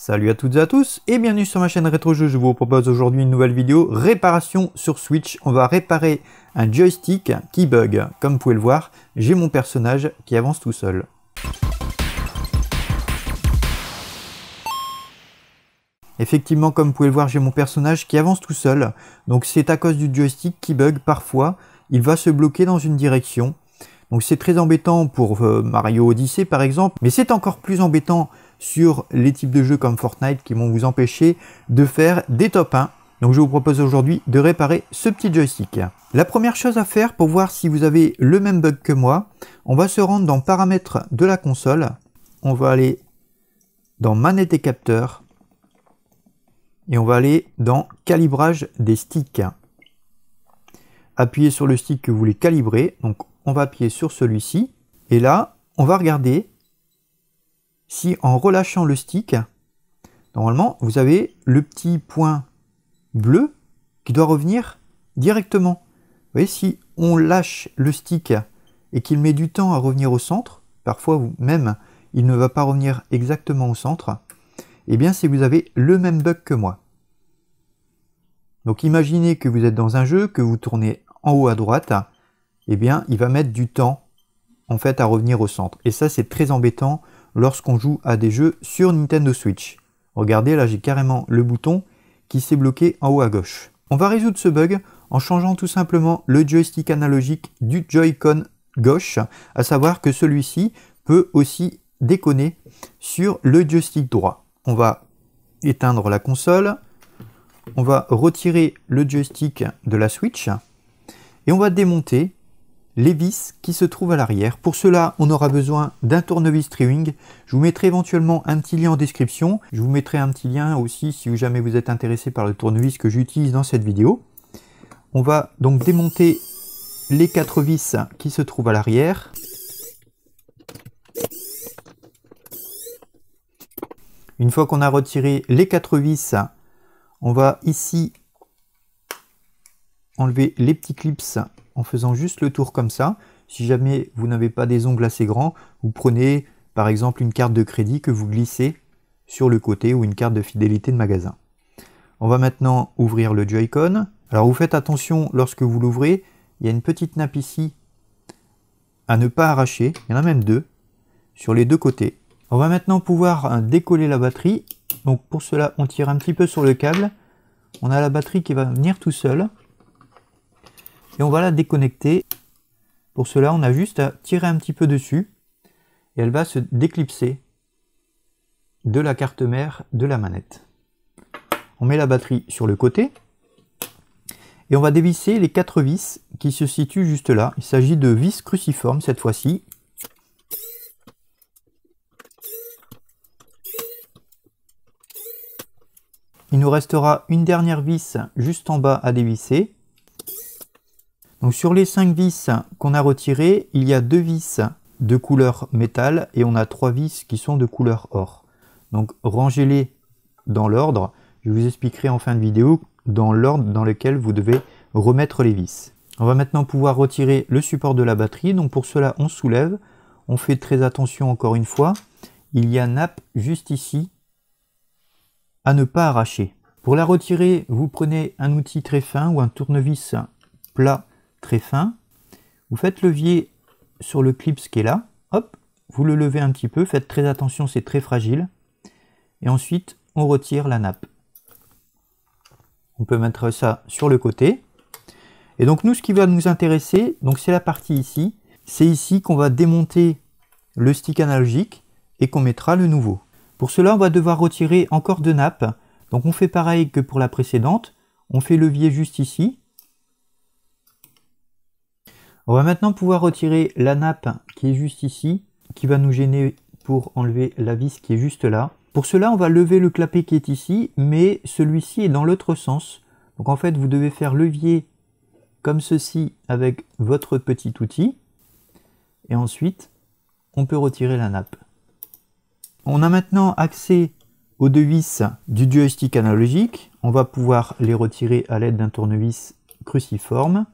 Salut à toutes et à tous et bienvenue sur ma chaîne Rétro-Jeux. Je vous propose aujourd'hui une nouvelle vidéo réparation sur Switch. On va réparer un joystick qui bug. Comme vous pouvez le voir, j'ai mon personnage qui avance tout seul. Effectivement, comme vous pouvez le voir, j'ai mon personnage qui avance tout seul. Donc c'est à cause du joystick qui bug. Parfois, il va se bloquer dans une direction. Donc c'est très embêtant pour Mario Odyssey par exemple. Mais c'est encore plus embêtant sur les types de jeux comme Fortnite qui vont vous empêcher de faire des top 1. Donc je vous propose aujourd'hui de réparer ce petit joystick. La première chose à faire pour voir si vous avez le même bug que moi, on va se rendre dans paramètres de la console. On va aller dans manette et capteur. Et on va aller dans calibrage des sticks. Appuyez sur le stick que vous voulez calibrer. Donc on va appuyer sur celui-ci. Et là, on va regarder si en relâchant le stick, normalement, vous avez le petit point bleu qui doit revenir directement. Vous voyez, si on lâche le stick et qu'il met du temps à revenir au centre, parfois même il ne va pas revenir exactement au centre, et bien c'est que vous avez le même bug que moi. Donc imaginez que vous êtes dans un jeu, que vous tournez en haut à droite, et bien il va mettre du temps en fait à revenir au centre. Et ça c'est très embêtant lorsqu'on joue à des jeux sur Nintendo Switch. Regardez, là j'ai carrément le bouton qui s'est bloqué en haut à gauche. On va résoudre ce bug en changeant tout simplement le joystick analogique du Joy-Con gauche, à savoir que celui-ci peut aussi déconner sur le joystick droit. On va éteindre la console, on va retirer le joystick de la Switch et on va démonter les vis qui se trouvent à l'arrière. Pour cela, on aura besoin d'un tournevis Triwing. Je vous mettrai éventuellement un petit lien en description. Je vous mettrai un petit lien aussi si jamais vous êtes intéressé par le tournevis que j'utilise dans cette vidéo. On va donc démonter les 4 vis qui se trouvent à l'arrière. Une fois qu'on a retiré les 4 vis, on va ici enlever les petits clips en faisant juste le tour comme ça. Si jamais vous n'avez pas des ongles assez grands, vous prenez par exemple une carte de crédit que vous glissez sur le côté ou une carte de fidélité de magasin. On va maintenant ouvrir le Joy-Con. Alors vous faites attention lorsque vous l'ouvrez, il y a une petite nappe ici à ne pas arracher, il y en a même deux, sur les deux côtés. On va maintenant pouvoir décoller la batterie. Donc pour cela, on tire un petit peu sur le câble. On a la batterie qui va venir tout seul. Et on va la déconnecter. Pour cela, on a juste à tirer un petit peu dessus. Et elle va se déclipser de la carte mère de la manette. On met la batterie sur le côté. Et on va dévisser les 4 vis qui se situent juste là. Il s'agit de vis cruciformes cette fois-ci. Il nous restera une dernière vis juste en bas à dévisser. Donc sur les 5 vis qu'on a retirées, il y a 2 vis de couleur métal et on a 3 vis qui sont de couleur or. Donc rangez-les dans l'ordre. Je vous expliquerai en fin de vidéo dans l'ordre dans lequel vous devez remettre les vis. On va maintenant pouvoir retirer le support de la batterie. Donc pour cela, on soulève. On fait très attention encore une fois. Il y a une nappe juste ici à ne pas arracher. Pour la retirer, vous prenez un outil très fin ou un tournevis plat très fin. Vous faites levier sur le clip qui est là. Hop, vous le levez un petit peu. Faites très attention, c'est très fragile. Et ensuite, on retire la nappe. On peut mettre ça sur le côté. Et donc nous, ce qui va nous intéresser, donc c'est la partie ici. C'est ici qu'on va démonter le stick analogique et qu'on mettra le nouveau. Pour cela, on va devoir retirer encore 2 nappes. Donc on fait pareil que pour la précédente. On fait levier juste ici. On va maintenant pouvoir retirer la nappe qui est juste ici, qui va nous gêner pour enlever la vis qui est juste là. Pour cela, on va lever le clapet qui est ici, mais celui-ci est dans l'autre sens. Donc en fait, vous devez faire levier comme ceci avec votre petit outil. Et ensuite, on peut retirer la nappe. On a maintenant accès aux 2 vis du joystick analogique. On va pouvoir les retirer à l'aide d'un tournevis cruciforme.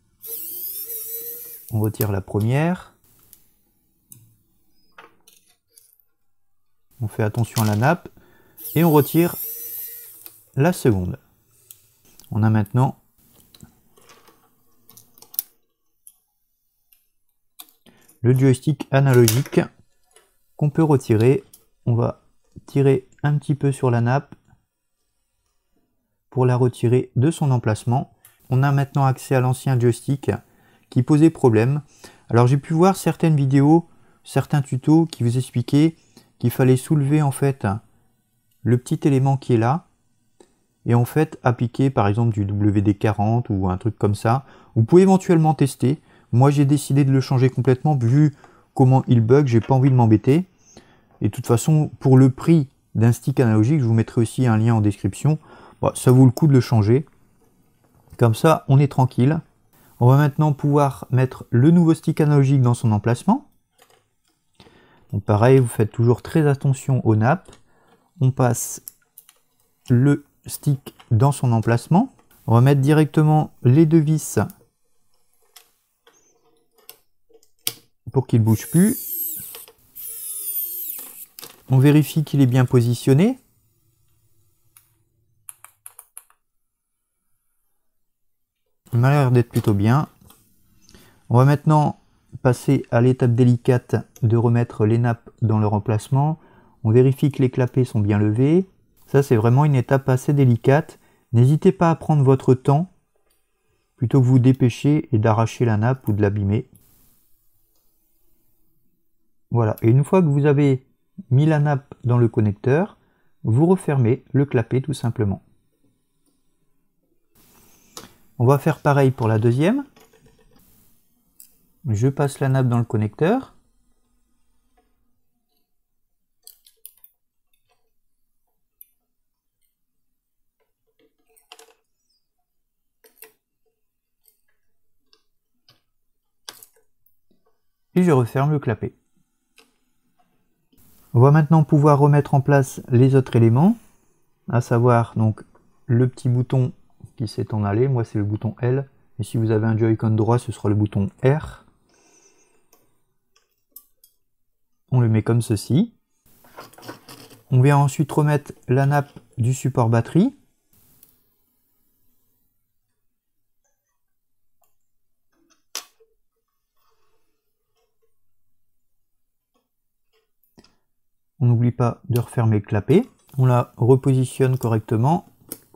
On retire la première. On fait attention à la nappe. et on retire la seconde. On a maintenant le joystick analogique qu'on peut retirer. On va tirer un petit peu sur la nappe pour la retirer de son emplacement. On a maintenant accès à l'ancien joystick qui posait problème. Alors j'ai pu voir certaines vidéos, certains tutos qui vous expliquaient qu'il fallait soulever en fait le petit élément qui est là et en fait appliquer par exemple du WD-40 ou un truc comme ça. Vous pouvez éventuellement tester. Moi j'ai décidé de le changer complètement vu comment il bug, j'ai pas envie de m'embêter. Et de toute façon, pour le prix d'un stick analogique, je vous mettrai aussi un lien en description. Bon, ça vaut le coup de le changer. Comme ça, on est tranquille. On va maintenant pouvoir mettre le nouveau stick analogique dans son emplacement. Donc pareil, vous faites toujours très attention aux nappes. On passe le stick dans son emplacement. On va mettre directement les deux vis pour qu'il ne bouge plus. On vérifie qu'il est bien positionné. Il m'a l'air d'être plutôt bien. On va maintenant passer à l'étape délicate de remettre les nappes dans leur emplacement. On vérifie que les clapets sont bien levés. Ça, c'est vraiment une étape assez délicate. N'hésitez pas à prendre votre temps plutôt que vous dépêcher et d'arracher la nappe ou de l'abîmer. Voilà. Et une fois que vous avez mis la nappe dans le connecteur, vous refermez le clapet tout simplement. On va faire pareil pour la deuxième. Je passe la nappe dans le connecteur. Et je referme le clapet. On va maintenant pouvoir remettre en place les autres éléments, à savoir donc le petit bouton qui s'est en allé, moi c'est le bouton L, et si vous avez un Joy-Con droit, ce sera le bouton R. On le met comme ceci. On vient ensuite remettre la nappe du support batterie. On n'oublie pas de refermer le clapet. On la repositionne correctement.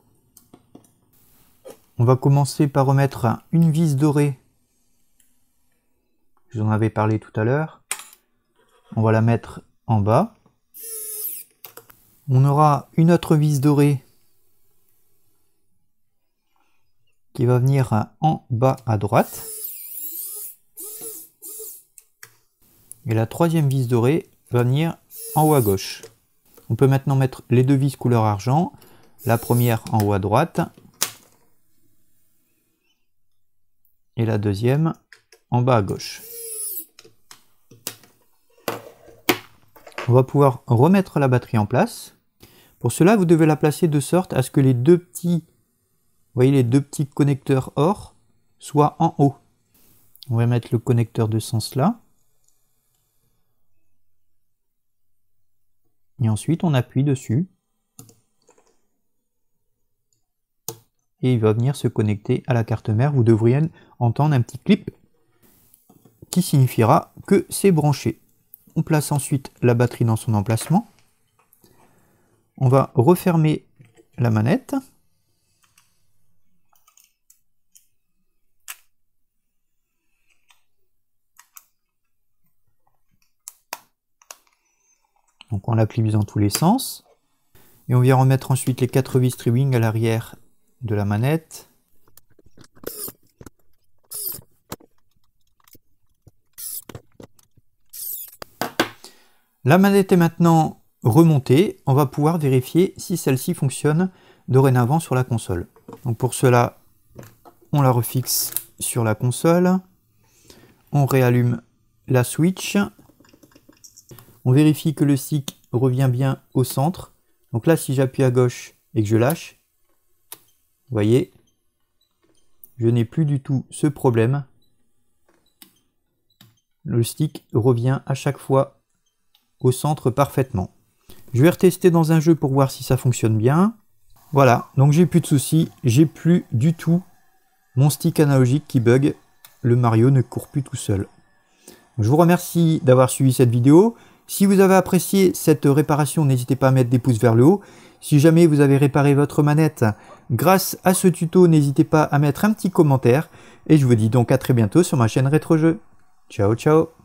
On va commencer par remettre une vis dorée. Je vous en avais parlé tout à l'heure. On va la mettre en bas. On aura une autre vis dorée qui va venir en bas à droite. Et la troisième vis dorée va venir en haut à gauche. On peut maintenant mettre les deux vis couleur argent. La première en haut à droite. Et la deuxième en bas à gauche. On va pouvoir remettre la batterie en place. Pour cela, vous devez la placer de sorte à ce que les deux petits, vous voyez, les deux petits connecteurs or soient en haut. On va mettre le connecteur de ce sens-là. Et ensuite, on appuie dessus. Et il va venir se connecter à la carte mère. Vous devriez entendre un petit clip qui signifiera que c'est branché. On place ensuite la batterie dans son emplacement. On va refermer la manette. Donc on l'applique dans tous les sens. Et on vient remettre ensuite les 4 vis Tri-Wing à l'arrière de la manette. La manette est maintenant remontée. On va pouvoir vérifier si celle-ci fonctionne dorénavant sur la console. Donc pour cela, on la refixe sur la console. On réallume la Switch. On vérifie que le stick revient bien au centre. Donc là, si j'appuie à gauche et que je lâche, vous voyez, je n'ai plus du tout ce problème. Le stick revient à chaque fois au centre parfaitement. Je vais retester dans un jeu pour voir si ça fonctionne bien. Voilà, donc j'ai plus de soucis, j'ai plus du tout mon stick analogique qui bug. Le Mario ne court plus tout seul. Je vous remercie d'avoir suivi cette vidéo. Si vous avez apprécié cette réparation, n'hésitez pas à mettre des pouces vers le haut. Si jamais vous avez réparé votre manette grâce à ce tuto, n'hésitez pas à mettre un petit commentaire. Et je vous dis donc à très bientôt sur ma chaîne Rétro Jeux. Ciao, ciao!